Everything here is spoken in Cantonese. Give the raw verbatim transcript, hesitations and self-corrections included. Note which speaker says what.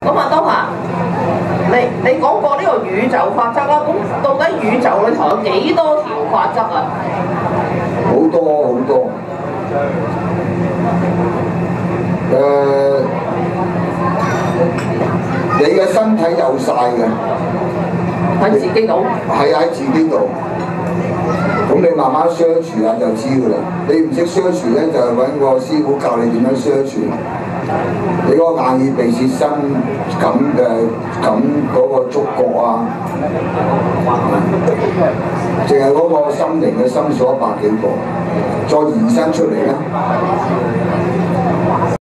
Speaker 1: 咁啊，東華，你你講過呢個宇宙法則啦，咁到底宇宙裏頭有幾多條法則啊？
Speaker 2: 好多好多。誒、呃，你嘅身體有晒嘅，
Speaker 1: 喺自己度。
Speaker 2: 係喺自己度。咁你慢慢 search 下就知㗎啦。你唔識 search 咧，就係揾個師傅教你點樣 search。你嗰個眼耳鼻舌身感嘅感嗰個觸覺啊，淨係嗰個心靈嘅心所百幾個，再延伸出嚟咧。